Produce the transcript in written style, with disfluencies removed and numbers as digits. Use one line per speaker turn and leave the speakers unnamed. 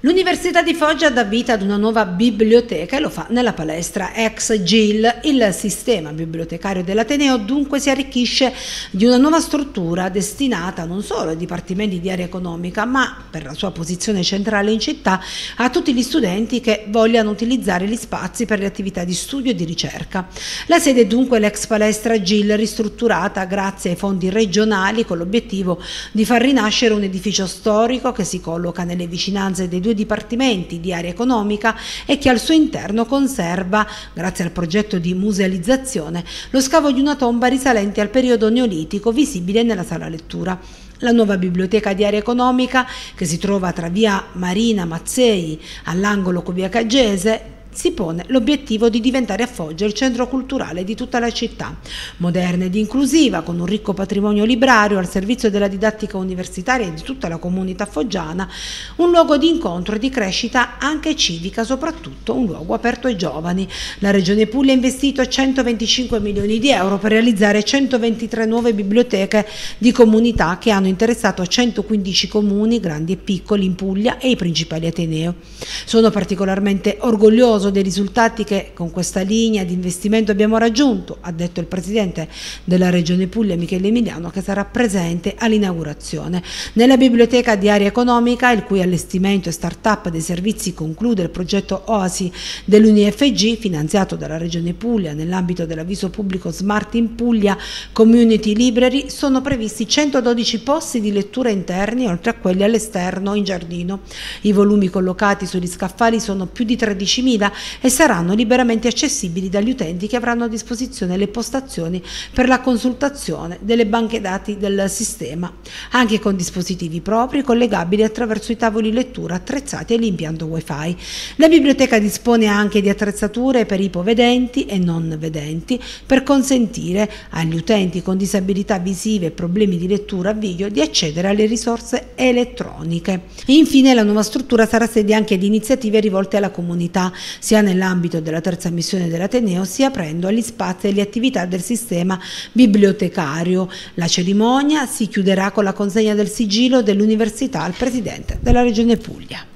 L'Università di Foggia dà vita ad una nuova biblioteca e lo fa nella palestra ex GIL. Il sistema bibliotecario dell'Ateneo dunque si arricchisce di una nuova struttura destinata non solo ai dipartimenti di area economica, ma per la sua posizione centrale in città a tutti gli studenti che vogliano utilizzare gli spazi per le attività di studio e di ricerca. La sede è dunque l'ex palestra GIL, ristrutturata grazie ai fondi regionali con l'obiettivo di far rinascere un edificio storico che si colloca nelle vicinanze dei due dipartimenti di area economica e che al suo interno conserva, grazie al progetto di musealizzazione, lo scavo di una tomba risalente al periodo neolitico visibile nella sala lettura. La nuova biblioteca di area economica, che si trova tra via Marina Mazzei all'angolo con via Cagese, si pone l'obiettivo di diventare a Foggia il centro culturale di tutta la città, moderna ed inclusiva, con un ricco patrimonio librario al servizio della didattica universitaria e di tutta la comunità foggiana, un luogo di incontro e di crescita anche civica, soprattutto un luogo aperto ai giovani. La Regione Puglia ha investito 125 milioni di euro per realizzare 123 nuove biblioteche di comunità che hanno interessato 115 comuni, grandi e piccoli, in Puglia e i principali atenei. Sono particolarmente orgoglioso dei risultati che con questa linea di investimento abbiamo raggiunto, ha detto il presidente della Regione Puglia Michele Emiliano, che sarà presente all'inaugurazione. Nella biblioteca di area economica, il cui allestimento e start-up dei servizi conclude il progetto Oasi dell'UniFG, finanziato dalla Regione Puglia nell'ambito dell'avviso pubblico Smart in Puglia Community Library, sono previsti 112 posti di lettura interni, oltre a quelli all'esterno in giardino. I volumi collocati sugli scaffali sono più di 13.000 e saranno liberamente accessibili dagli utenti che avranno a disposizione le postazioni per la consultazione delle banche dati del sistema, anche con dispositivi propri collegabili attraverso i tavoli lettura attrezzati all'impianto Wi-Fi. La biblioteca dispone anche di attrezzature per ipovedenti e non vedenti per consentire agli utenti con disabilità visive e problemi di lettura a video di accedere alle risorse elettroniche. Infine, la nuova struttura sarà sede anche di iniziative rivolte alla comunità, sia nell'ambito della terza missione dell'Ateneo, sia aprendo agli spazi e alle attività del sistema bibliotecario. La cerimonia si chiuderà con la consegna del sigillo dell'Università al Presidente della Regione Puglia.